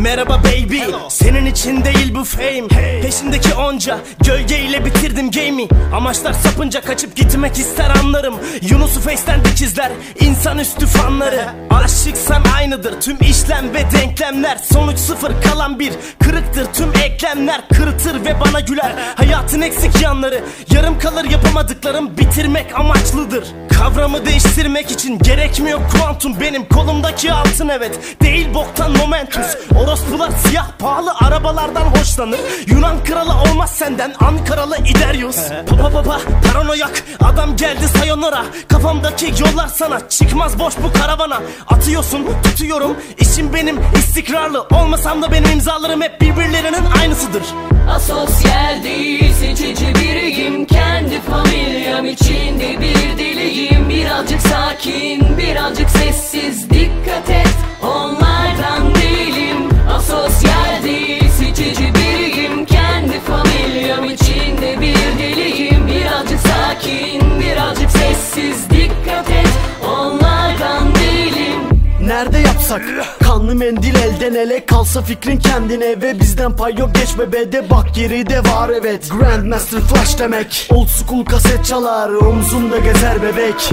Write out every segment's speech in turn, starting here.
Merhaba baby, senin için değil bu fame. Peşindeki onca gölgeyle bitirdim game'i. Amaçlar sapınca kaçıp gitmek ister anlarım. Yunus'u Face'ten dikizler, insanüstü fanları. Aşıksan aynıdır tüm işlem ve denklemler. Sonuç sıfır kalan bir, kırıktır tüm eklemler. Kırıtır ve bana güler hayatın eksik yanları. Yarım kalır yapamadıklarım, bitirmek amaçlıdır. Kavramı değiştirmek için gerekmiyor kuantum. Benim kolumdaki altın evet değil boktan momentus. Orospular siyah pahalı arabalardan hoşlanır. Yunan kralı olmaz senden Ankaralı İderyos. Paranoyak adam geldi sayonara. Kafamdaki yollar sana çıkmaz boş bu karavana. Atıyorsun tutuyorum işim benim istikrarlı. Olmasam da benim imzalarım hep birbirlerinin aynısıdır. Asosyal değil seçici biriyim. Kendi familyam içinde bir deliyim. Birazcık sakin birazcık sessiz, dikkat et onlardan değilim. Asosyal değil seçici biriyim. Kendi familyam içinde bir deliyim. Birazcık sakin birazcık sessiz, dikkat et onlardan değilim. Nerede yapsak? Kanlı mendil elden ele, kalsa fikrin kendine ve bizden pay yok geçme bede, bak geride var evet. Grandmaster Flash demek, old school kaset çalar, omzunda gezer bebek.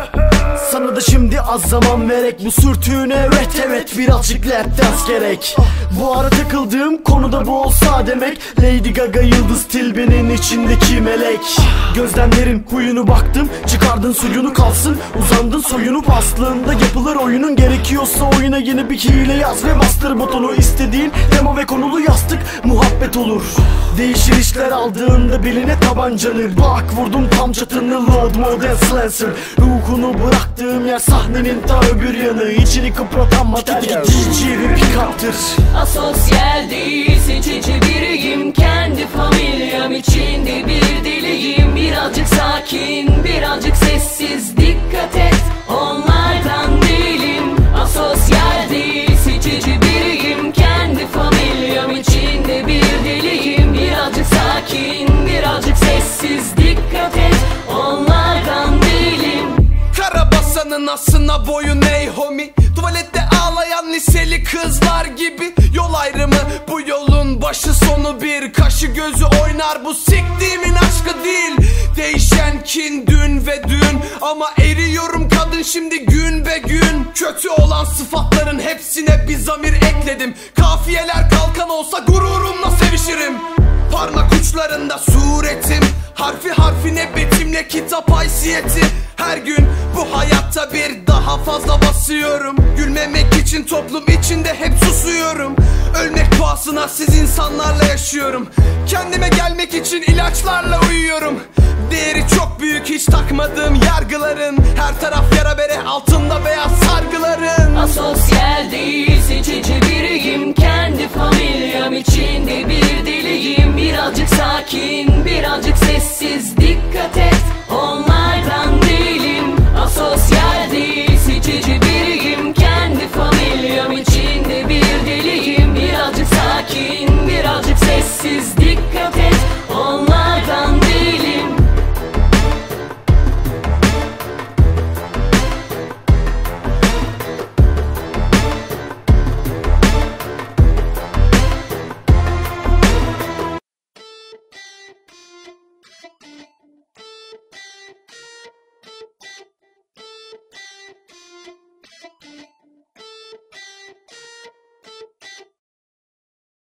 Sana da şimdi az zaman verek, bu sürtüğüne evet birazcık lap dance gerek. Bu ara takıldığım konuda bu olsa demek, Lady Gaga yıldız Tilbe'nin içindeki melek. Gözlemlerin huyunu baktım, çıkardın suyunu kalsın, uzandın soyunup aslında yapılır oyunun. Gerekiyorsa oyuna yeni bir hile yaz ve bastır butonu, istediğin demo ve konulu yastık muhabbet olur. Değişir işler aldığında beline tabancanı, bak vurdum tam çatını load mode and silencer. Ruhunu bıraktığım yer sahnenin ta öbür yanı, içini kıpratan matematik pikaptır. Asosyal değil seçici biriyim. Kendi familyam içinde bir deliyim. Birazcık sakin birazcık sessiz, dikkat et onlardan değilim. Asosyal değil seçici biriyim. Kendi familyam içinde bir deliyim. Birazcık sakin birazcık sessiz, dikkat et onlardan değilim. Karabasanın asına boyun ey homie. Tuvalette ağlayan liseli kızlar gibi. Yol ayrımı bu yolun başı sonu bir. Kaşı gözü oynar bu siktiğimin aşkı değil. Değişen kin dün ve dün, ama eriyorum kadın şimdi gün be gün. Kötü olan sıfatların hepsine bir zamir ekledim. Kafiyeler kalkan olsa gururumla sevişirim. Parmak uçlarında suretim, harfi harfine betimle kitap haysiyeti. Her gün bu hayatta bir daha fazla basıyorum. Gülmemek için toplum içinde hep susuyorum. Ölmek pahasına siz insanlarla yaşıyorum. Kendime gelmek için ilaçlarla uyuyorum. Değeri çok büyük hiç takmadığım yargıların. Her taraf yara bere altında beyaz sargıların. Asosyal değil seçici biriyim. Kendi familyam içinde bir deliyim. Birazcık sakin birazcık sessiz,